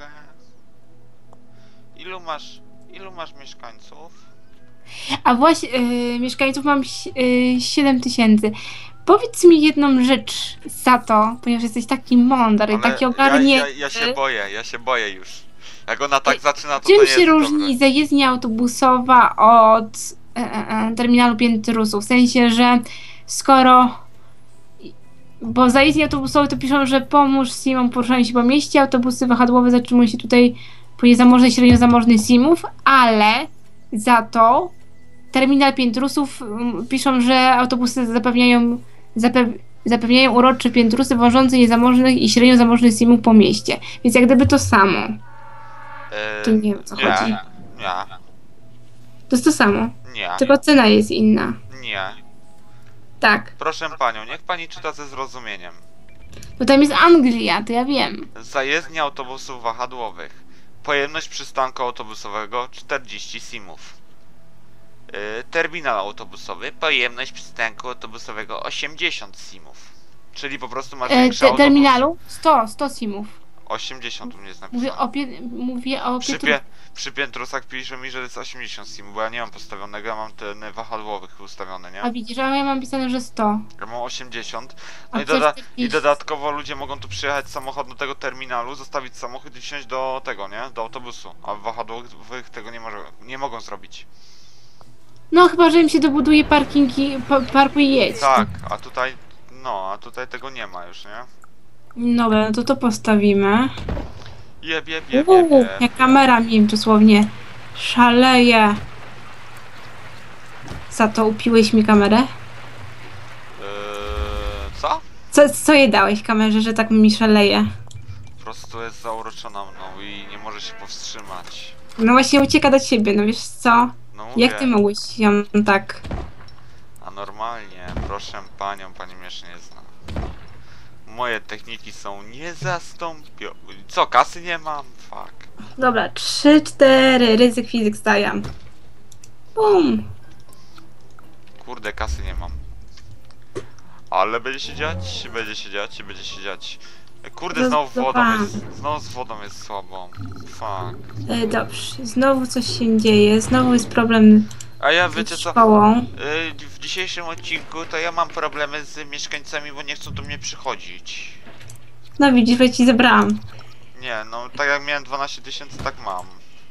Ilu masz mieszkańców? A właśnie mieszkańców mam 7 000. Powiedz mi jedną rzecz, Sato, ponieważ jesteś taki mądry, Ale taki ogarnięty. ja się boję już. Jak ona tak zaczyna, to Czym to jest się różni dobre. zajezdnia autobusowa od terminalu Piętrusów? W sensie, że skoro... Bo zajezdnie autobusowe to piszą, że pomóż Simom poruszaniu się po mieście, autobusy wahadłowe zatrzymują się tutaj po niezamożnych i średnio zamożnych Simów, ale za to terminal Piętrusów piszą, że autobusy zapewniają urocze Piętrusy wożące niezamożnych i średnio zamożnych Simów po mieście. Więc jak gdyby to samo. To nie wiem o co chodzi. Nie. To jest to samo. Nie. Tylko cena jest inna. Nie. Tak. Proszę panią, niech pani czyta ze zrozumieniem. Bo tam jest Anglia, to ja wiem. Zajezdnia autobusów wahadłowych. Pojemność przystanku autobusowego 40 simów. Terminal autobusowy. Pojemność przystanku autobusowego 80 simów. Czyli po prostu masz większy autobus. Terminalu 100 simów. 80 u mnie jest Mówię napisane. mówię o Przy piętrusach pisze mi, że jest 80 Steam, bo ja nie mam postawionego, ja mam ten wahadłowych ustawione, nie? A widzisz, a ja mam pisane, że 100. Ja mam 80. A No i, co 40? dodatkowo ludzie mogą tu przyjechać samochód do tego terminalu, zostawić samochód i wsiąść do tego, nie? Do autobusu. A w wahadłowych tego nie mogą zrobić. No chyba, że im się dobuduje parkingi, parkuj i jedź. Tak, a tutaj tego nie ma już, nie? Dobra, no to postawimy. Jeb. Jak kamera mi dosłownie szaleje. Za to upiłeś mi kamerę? Co? Co jej dałeś kamerze, że tak mi szaleje? Po prostu jest zauroczona mną i nie może się powstrzymać. No właśnie ucieka do ciebie, no wiesz co? No Jak mówię, ty mogłeś ją tak... a normalnie, proszę panią, pani mnie jeszcze nie zna. Moje techniki są niezastąpione. Co, kasy nie mam? Fuck. Dobra, 3, 4, ryzyk fizyk stawiam. Bum. Kurde, kasy nie mam. Ale będzie się dziać, będzie się dziać, będzie się dziać. Kurde, znowu z wodą jest słabo. Fuck. Dobrze, znowu coś się dzieje, znowu jest problem A ja z wiecie co? szkołą. W dzisiejszym odcinku to ja mam problemy z mieszkańcami, bo nie chcą do mnie przychodzić. No widzisz, bo ja ci zebrałam. Nie, no tak jak miałem 12 000, tak mam.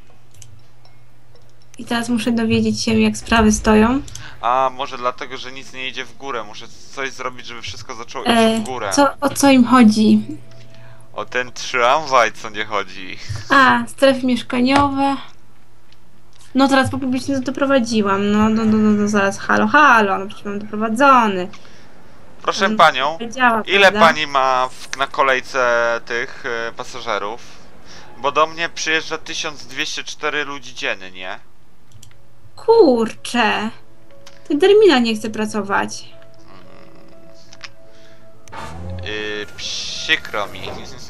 I teraz muszę dowiedzieć się, jak sprawy stoją. A może dlatego, że nic nie idzie w górę. Muszę coś zrobić, żeby wszystko zaczęło iść w górę. O co im chodzi? O ten tramwaj, co nie chodzi. A, strefy mieszkaniowe. No teraz po publicznie to doprowadziłam. No, zaraz, halo, no przecież mam doprowadzony. Proszę panią, Działa, ile prawda? pani ma na kolejce tych pasażerów? Bo do mnie przyjeżdża 1204 ludzi dziennie. Kurczę. Ten terminal nie chce pracować. Przykro mi.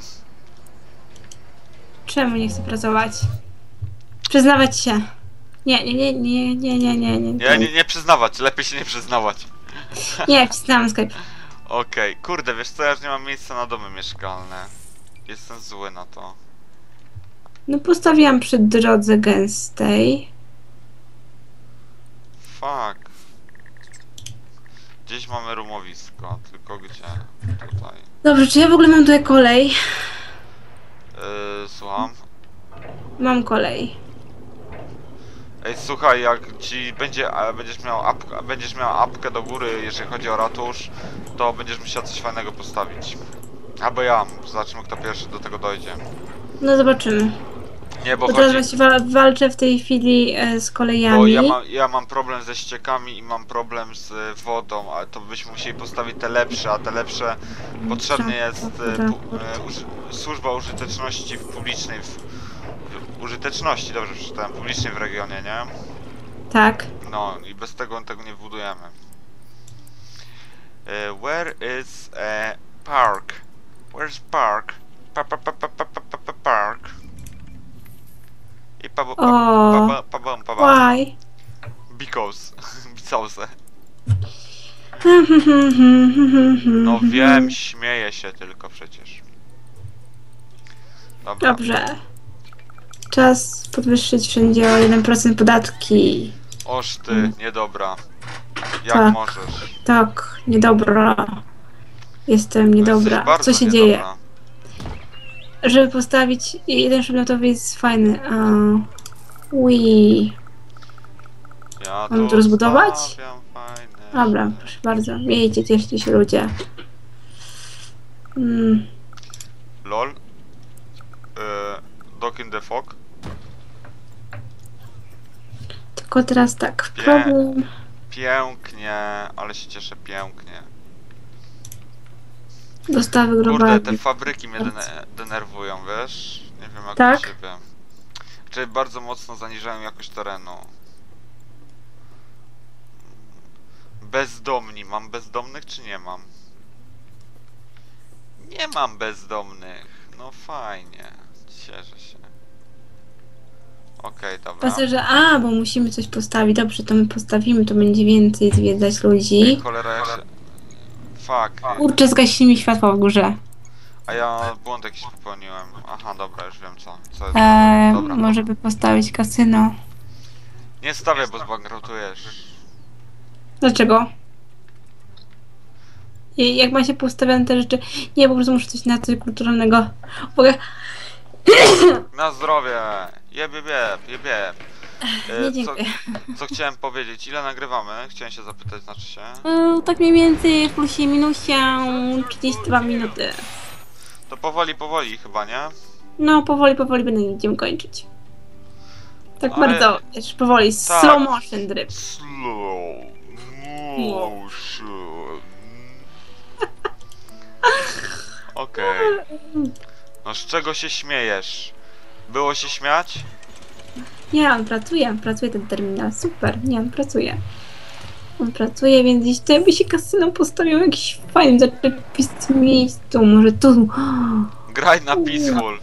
Czemu nie chce pracować? Przyznawać się. Nie. Nie przyznawać, lepiej się nie przyznawać. Nie, przyznałam Skype. Okej, kurde, wiesz co, ja już nie mam miejsca na domy mieszkalne. Jestem zły na to. No postawiłam przy drodze gęstej. Fuck. Gdzieś mamy rumowisko, tylko gdzie? Tutaj. Dobrze, czy ja w ogóle mam tutaj kolej? Słucham? Mam kolej. Ej, słuchaj, jak ci będziesz miał apkę do góry, jeżeli chodzi o ratusz, to będziesz musiał coś fajnego postawić. Albo ja, zobaczymy kto pierwszy do tego dojdzie. No zobaczymy. Nie, bo Bo teraz chodzi... właśnie walczę w tej chwili z kolejami. Bo ja mam problem ze ściekami i mam problem z wodą, ale to byśmy musieli postawić te lepsze, a te lepsze potrzebne jest służba użyteczności publicznej, użyteczności, dobrze przeczytałem, publicznej w regionie, nie? Tak. No i bez tego nie wbudujemy. Where is a park? Where's park? Park. I Why? Because. No wiem, śmieję się tylko przecież. Dobra. Dobrze. Czas podwyższyć wszędzie o 1% podatki. Oż ty, niedobra. Jak Tak. możesz? Tak, niedobra. Jestem No, niedobra. jesteś bardzo Co się niedobra. dzieje? Żeby postawić jeden szybnotowy jest fajny. Ja Mam to rozbudować? stawiam fajne Dobra, proszę bardzo. Miejcie, cieszcie się ludzie. LOL. Dog in the fog. Tylko teraz tak, problem. Pięknie, ale się cieszę, pięknie. Dostawy Kurde, globalne. te fabryki mnie denerwują, wiesz? Nie wiem jak Tak? u ciebie. Czyli bardzo mocno zaniżają jakość terenu. Bezdomni. Mam bezdomnych czy nie mam? Nie mam bezdomnych. No fajnie. Cieszę się. Okej, dobra. Pasażer, bo musimy coś postawić. Dobrze, to my postawimy, to będzie więcej zwiedzać ludzi. Cholera, jak się... Fuck. Kurczę, zgasili mi światło w górze. A ja błąd jakiś popełniłem. Aha, dobra, już wiem co jest. Dobra. Może by postawić kasyno. Nie stawiaj, bo zbankrutujesz. Dlaczego? Jak ma się poustawiane te rzeczy? Nie, po prostu muszę coś na coś kulturalnego. Mogę... Na zdrowie! Jeb. Nie, dziękuję. Co chciałem powiedzieć? Ile nagrywamy? Chciałem się zapytać, znaczy się. Tak mniej więcej w plusie minusie 32 minuty. To powoli chyba, nie? No, powoli będziemy kończyć. Tak Ale- bardzo, wiesz, powoli, Tak. slow motion drip. Slow motion. Okej. No z czego się śmiejesz? Było się śmiać? Nie, on pracuje ten terminal, super, nie, on pracuje. On pracuje, więc gdzieś tutaj by się kasyno postawił w jakimś fajnym, zaczepistym miejscu, może tu. Graj na Peaceful.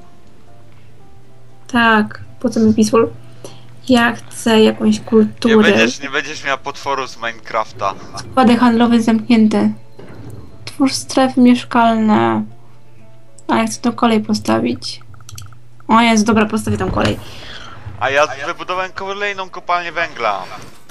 Tak, po co mi peaceful? Ja chcę jakąś Nie kulturę. będziesz miała potworu z Minecrafta. Składy handlowe zamknięte. Twórz strefy mieszkalne. A ja chcę tą kolej postawić. O jest, dobra, postawię tą kolej. A ja wybudowałem kolejną kopalnię węgla.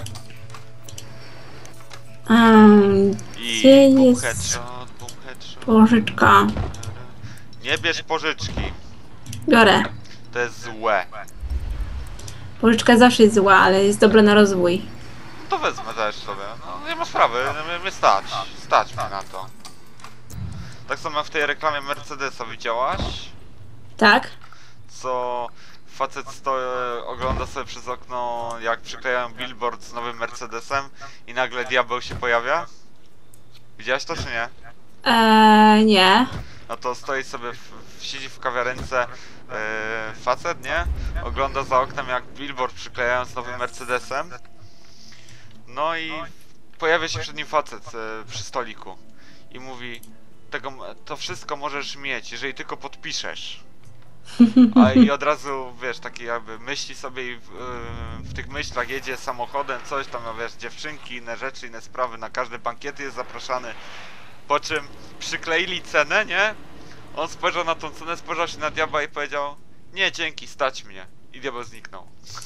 I Gdzie boom jest headshot. pożyczka? Nie bierz pożyczki. Biorę. To jest złe. Pożyczka zawsze jest zła, ale jest dobra na rozwój. To wezmę też sobie. No nie ma sprawy, mnie stać. Stać mnie na to. Tak samo jak w tej reklamie Mercedesa widziałaś? Tak? Co facet ogląda sobie przez okno, jak przyklejają billboard z nowym Mercedesem i nagle diabeł się pojawia? Widziałaś to czy nie? Nie. No to stoi sobie, siedzi w kawiarence facet, nie? Ogląda za oknem, jak billboard przyklejają z nowym Mercedesem. No i pojawia się przed nim facet przy stoliku i mówi: to wszystko możesz mieć, jeżeli tylko podpiszesz. A i od razu, wiesz, taki jakby myśli sobie i w tych myślach jedzie samochodem, coś tam, no wiesz, dziewczynki, inne rzeczy, inne sprawy, na każde bankiety jest zapraszany. Po czym przykleili cenę, nie? On spojrzał na tą cenę, spojrzał się na diabła i powiedział: nie, dzięki, stać mnie. I diabeł zniknął.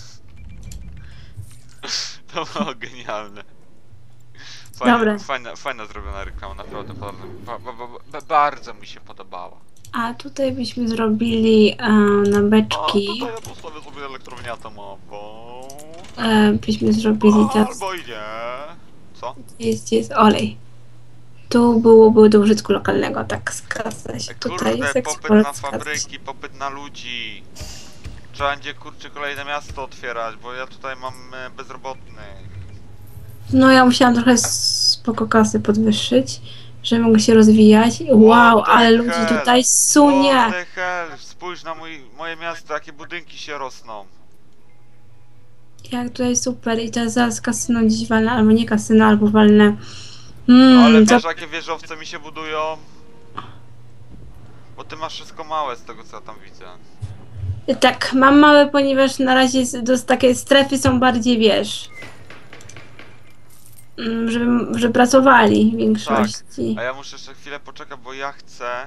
To było genialne. Dobre. Fajna zrobiona reklama, naprawdę bardzo mi się podobała. A tutaj byśmy zrobili na A beczki. tutaj ja postawię sobie elektrownię atomową. Byśmy zrobili tak. Albo idzie. Co? Jest olej. Tu byłoby do użytku lokalnego, tak zgadza się. Tutaj jest Kurde, popyt na eksport. zgadza się. fabryki, popyt na ludzi. Trzeba będzie, kurczę, kolejne miasto otwierać, bo ja tutaj mam bezrobotnych. No ja musiałam trochę spoko kasy podwyższyć, żeby mogły się rozwijać. Wow, What the ale ludzi hell? tutaj sunie. What the hell? Spójrz na moje miasto, jakie budynki się rosną. Jak tutaj super i teraz zaraz kasyno dziś walne, albo nie kasyno, albo walne. Ale to wiesz, jakie wieżowce mi się budują? Bo ty masz wszystko małe z tego, co ja tam widzę. tak, mam małe, ponieważ na razie takie strefy są bardziej, wiesz, żeby pracowali w większości. A ja muszę jeszcze chwilę poczekać, bo ja chcę...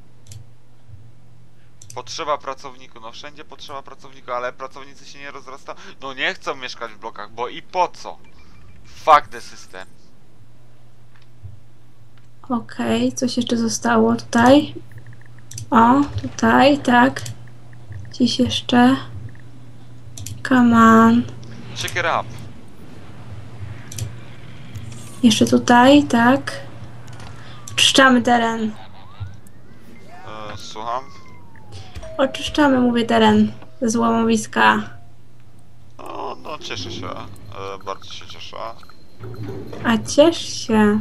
Potrzeba pracowników, no wszędzie potrzeba pracowników, ale pracownicy się nie rozrastają. No nie chcą mieszkać w blokach, bo i po co? Fuck the system. Okej, coś jeszcze zostało tutaj. O, tutaj, tak. Gdzieś jeszcze. Come on. Check it up. Jeszcze tutaj, tak. Oczyszczamy teren. Słucham? Oczyszczamy, mówię, teren ze złomowiska. No cieszę się. Bardzo się cieszę. A ciesz się.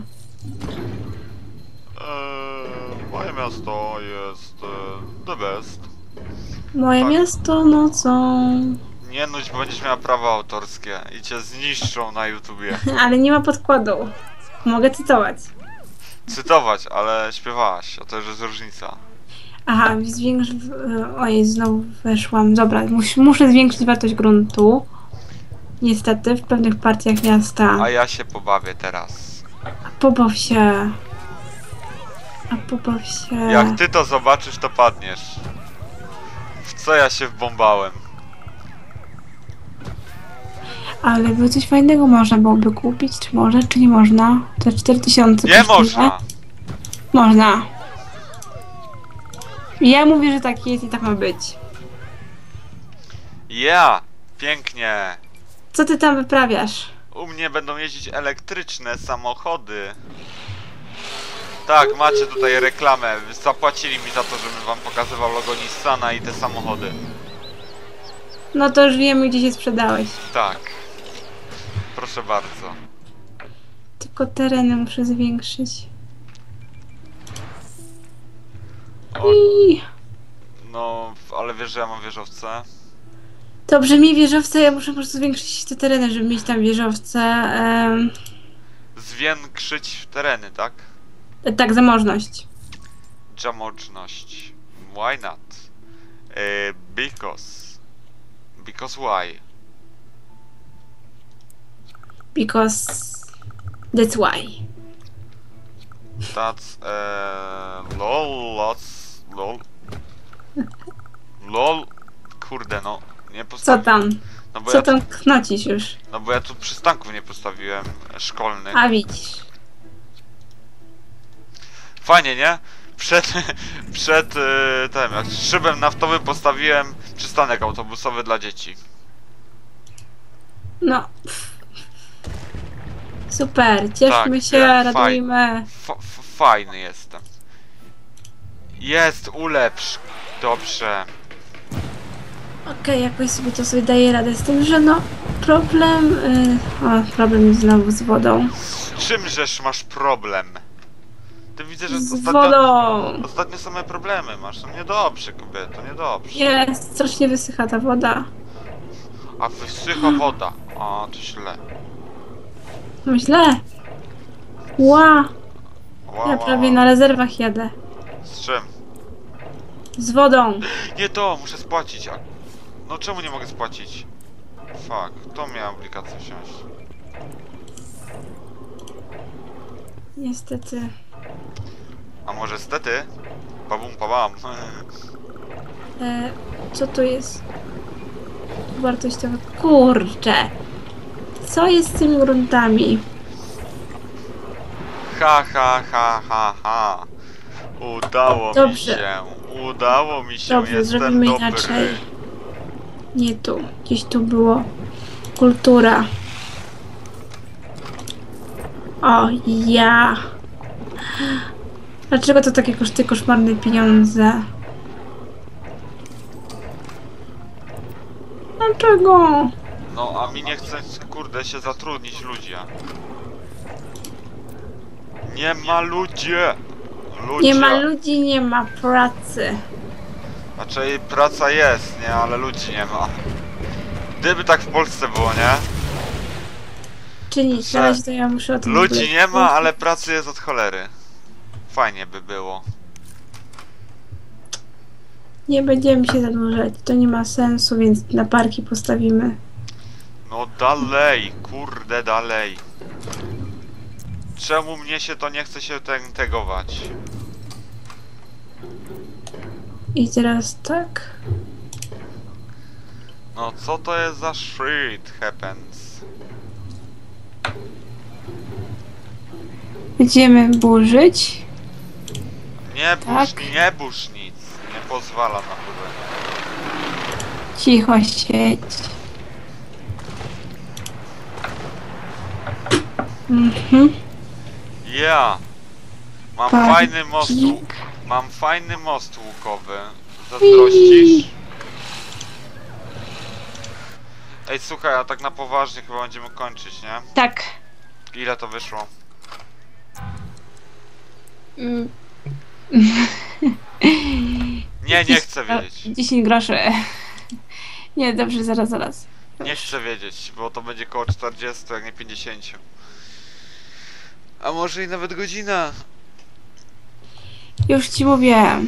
Moje miasto jest the best. Moje Tak. miasto nocą. Nie nudź, bo będziesz miała prawa autorskie i cię zniszczą na YouTubie. Ale nie ma podkładu. Mogę cytować. Cytować, ale śpiewałaś, a to już jest różnica. Aha, oj, znowu weszłam. Dobra, muszę zwiększyć wartość gruntu. Niestety, w pewnych partiach miasta. A ja się pobawię teraz. Pobaw się. A pobaw się. Jak ty to zobaczysz, to padniesz. W co ja się wbombałem? Ale by coś fajnego można byłoby kupić, czy może, czy nie można? To 4000 Nie kosztuje. można! Można. Ja mówię, że tak jest i tak ma być. Ja! Pięknie! Co ty tam wyprawiasz? U mnie będą jeździć elektryczne samochody. Tak, macie tutaj reklamę. Zapłacili mi za to, żebym wam pokazywał logo Nissana i te samochody. No to już wiemy, gdzie się sprzedałeś. Tak. Proszę bardzo. Tylko tereny muszę zwiększyć. O, I... no, ale wiesz, że ja mam wieżowce? Dobrze, mi wieżowce, ja muszę po prostu zwiększyć te tereny, żeby mieć tam wieżowce. Zwiększyć tereny, tak? Tak, zamożność. Zamożność. Why not? Because. Because why? Because... That's why. That's lol, lol. Lol. Kurde no. Nie Co postawiłem. tam? No bo Co ja tam knocisz już? No bo ja tu przystanków nie postawiłem szkolnych. A widzisz. Fajnie, nie? Przed tym, jak szybem naftowym postawiłem przystanek autobusowy dla dzieci. No. Super, cieszmy Tak, się, wiem, radujmy. Fajny jestem. Jest, ulepsz. Dobrze. Okej, jakoś sobie to sobie daję radę z tym, że no problem... problem znowu z wodą. Z czymżeż masz problem? Ty widzę, że Z wodą! ostatnio same problemy masz. No niedobrze, kobieto, niedobrze. Jest, strasznie wysycha ta woda. A wysycha woda. A, to źle. No źle. Ła, Wow, ja prawie na rezerwach jadę. Z czym? Z wodą. Nie to, muszę spłacić. No czemu nie mogę spłacić? Fuck, to miałem aplikację wziąć. Niestety. A może stety? Pabum pabam. Co tu jest? Wartościowe. Kurczę. Co jest z tymi gruntami? Ha ha ha ha ha. Udało Dobrze. mi się. Udało mi się, Dobrze, jestem zrobimy dobry. inaczej. Nie tu. Gdzieś tu było. Kultura. O, ja. Dlaczego to takie koszty koszmarne pieniądze? Dlaczego? No a mi nie chce, kurde, się zatrudnić ludzie. Nie ma ludzie! Ludzie! Nie ma ludzi, nie ma pracy. Znaczy praca jest, nie? Ale ludzi nie ma. Gdyby tak w Polsce było, nie? Czy nic, na razie to ja muszę o tym w ogóle Ludzi nie ma, ale pracy jest od cholery. Fajnie by było. Nie będziemy się zadłużać, to nie ma sensu, więc na parki postawimy. No dalej, kurde dalej. Czemu mnie się to nie chce się tegować? I teraz tak. No co to jest za shit happens? Będziemy burzyć. Nie burz, Tak. nie burz nic. Nie pozwala na burzenie. Cicho siedź. Mhm. Ja! Mam Parki. fajny most Mam fajny most łukowy. Zazdrościsz? Ej, słuchaj, a tak na poważnie chyba będziemy kończyć, nie? Tak. Ile to wyszło? Mm. Nie chcę wiedzieć. 10 groszy. Nie, dobrze, zaraz. Nie chcę wiedzieć, bo to będzie koło 40, jak nie 50. A może i nawet godzina. Już ci mówię.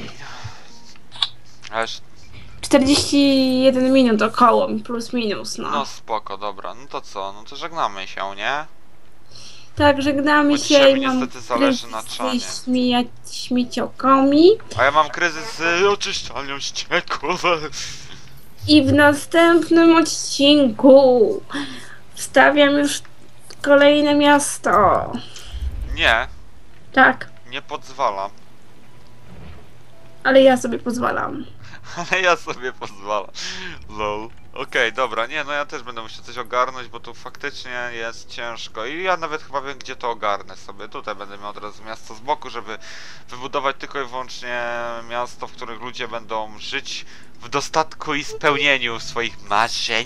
Aż, 41 minut około, plus minus, no. no spoko, dobra. No to co? No to żegnamy się, nie? Tak, żegnamy Bo się dzisiaj mi i mam niestety zależy na kryzys czanie. ze śmieciokami. A ja mam kryzys z oczyszczalnią ścieków. I w następnym odcinku wstawiam już kolejne miasto. Nie, Tak, nie pozwalam. ale ja sobie pozwalam. Ale ja sobie pozwalam. Lol. Okej, dobra, nie, no ja też będę musiał coś ogarnąć, bo tu faktycznie jest ciężko. I ja nawet chyba wiem, gdzie to ogarnę sobie. Tutaj będę miał od razu miasto z boku, żeby wybudować tylko i wyłącznie miasto, w którym ludzie będą żyć w dostatku i spełnieniu swoich marzeń.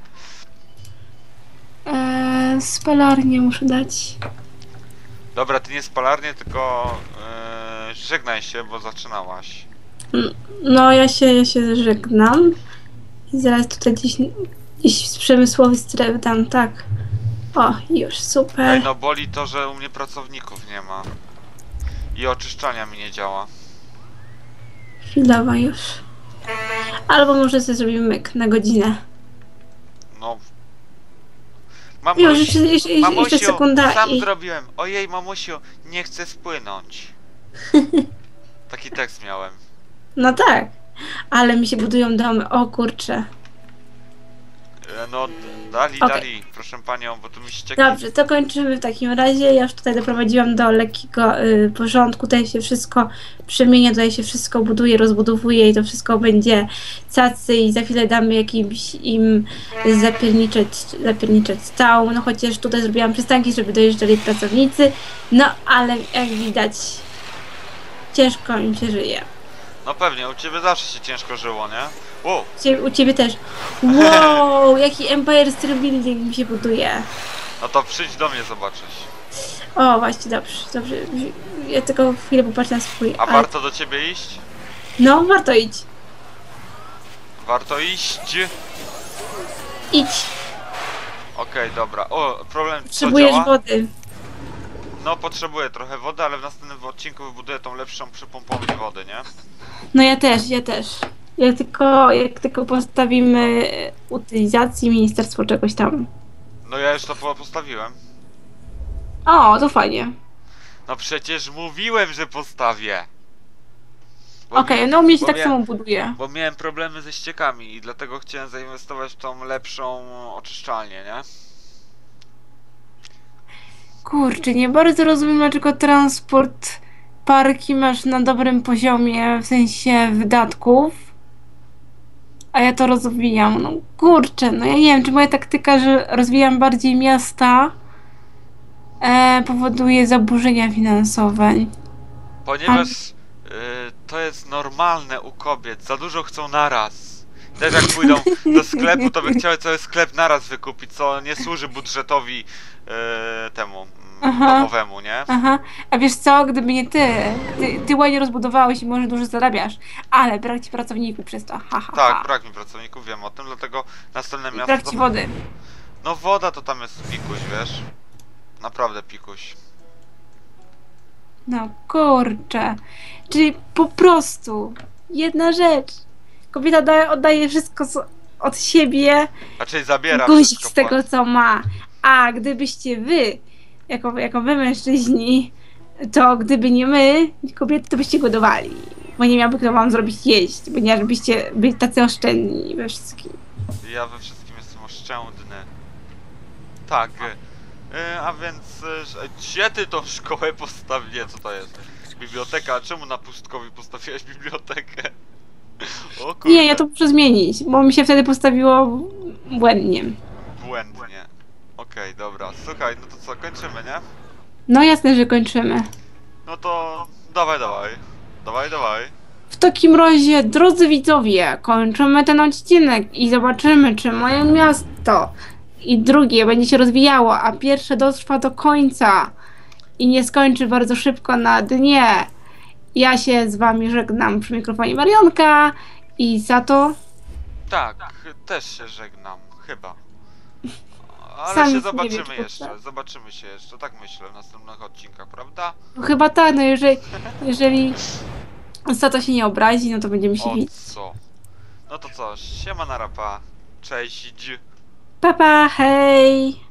Spalarnię muszę dać. Dobra, ty nie spalarnie, tylko żegnaj się, bo zaczynałaś. No, ja się żegnam. I zaraz tutaj gdzieś z przemysłowy stref dam, tak. O, już, Ej, super. no boli to, że u mnie pracowników nie ma. I oczyszczania mi nie działa. Chwilowa już. Albo może sobie zrobimy myk na godzinę. No. Już, jeszcze Mamusiu, sekunda sam i... zrobiłem. Ojej, mamusiu, nie chcę spłynąć. Taki tekst miałem. No tak. Ale mi się budują domy, o kurczę. No, dali, Okej. dali, proszę panią, bo tu mi ścieki. Dobrze, to kończymy w takim razie. Ja już tutaj doprowadziłam do lekkiego porządku. Tutaj się wszystko przemienia, tutaj się wszystko buduje, rozbudowuje i to wszystko będzie cacy i za chwilę damy jakimś im zapierniczeć stał. No chociaż tutaj zrobiłam przystanki, żeby dojeżdżali pracownicy. No ale jak widać, ciężko im się żyje. No pewnie, u ciebie zawsze się ciężko żyło, nie? Wow, U ciebie też. Wow, jaki Empire State Building mi się buduje. no to przyjdź do mnie zobaczyć. O, właśnie, dobrze, dobrze. Ja tylko chwilę popatrzę na swój. A warto do ciebie iść? No, warto iść. Warto iść? Idź. Okej, dobra. O, problem, co Potrzebujesz działa? wody. No, potrzebuję trochę wody, ale w następnym odcinku wybuduję tą lepszą przypompownię wody, nie? No ja też, ja też. Jak tylko postawimy utylizacji ministerstwo czegoś tam. No ja już to postawiłem. O, to fajnie. No przecież mówiłem, że postawię. Bo Okej, mi- no u mnie się bo tak mia- samo buduje. Bo miałem problemy ze ściekami i dlatego chciałem zainwestować w tą lepszą oczyszczalnię, nie? Kurczę, nie bardzo rozumiem, dlaczego transport parki masz na dobrym poziomie, w sensie wydatków. A ja to rozwijam. No kurczę, no ja nie wiem, czy moja taktyka, że rozwijam bardziej miasta, powoduje zaburzenia finansowe. Ponieważ to jest normalne u kobiet, za dużo chcą naraz. Też jak pójdą do sklepu, to by chciały cały sklep naraz wykupić, co nie służy budżetowi temu domowemu, nie? Aha, a wiesz co, gdyby nie ty ładnie rozbudowałeś i może dużo zarabiasz, ale brak ci pracowników przez to, Tak, brak mi pracowników, wiem o tym, dlatego następne I miasto... brak ci wody. No woda to tam jest pikuś, wiesz? Naprawdę pikuś. No kurczę, czyli po prostu jedna rzecz, kobieta oddaje wszystko od siebie, Raczej zabiera guzik wszystko z tego co ma, a gdybyście wy, jako wy mężczyźni, to gdyby nie my, kobiety, to byście godowali. Bo nie miałby kto wam zrobić jeść, ponieważ byście byli tacy oszczędni we wszystkim. Ja we wszystkim jestem oszczędny. Tak. A więc... gdzie ty tą szkołę postawię? Co to jest? Biblioteka? A czemu na pustkowi postawiłeś bibliotekę? O kurde. Nie, ja to muszę zmienić, bo mi się wtedy postawiło błędnie. Błędnie. Okej, dobra. Słuchaj, no to co, kończymy, nie? No jasne, że kończymy. No to... Dawaj, dawaj. Dawaj, dawaj. W takim razie, drodzy widzowie, kończymy ten odcinek i zobaczymy, czy moje miasto i drugie będzie się rozwijało, a pierwsze dotrwa do końca i nie skończy bardzo szybko na dnie. Ja się z wami żegnam przy mikrofonie Marionka i za to Tak, też się żegnam. Chyba. Ale Sam się nie zobaczymy wiem, czy jeszcze. tak. Zobaczymy się jeszcze. Tak myślę w następnych odcinkach, prawda? chyba tak, no jeżeli Sato się nie obrazi, no to będziemy się O widzieć. co? No to co, siema na rapa. Cześć. Pa, pa, hej!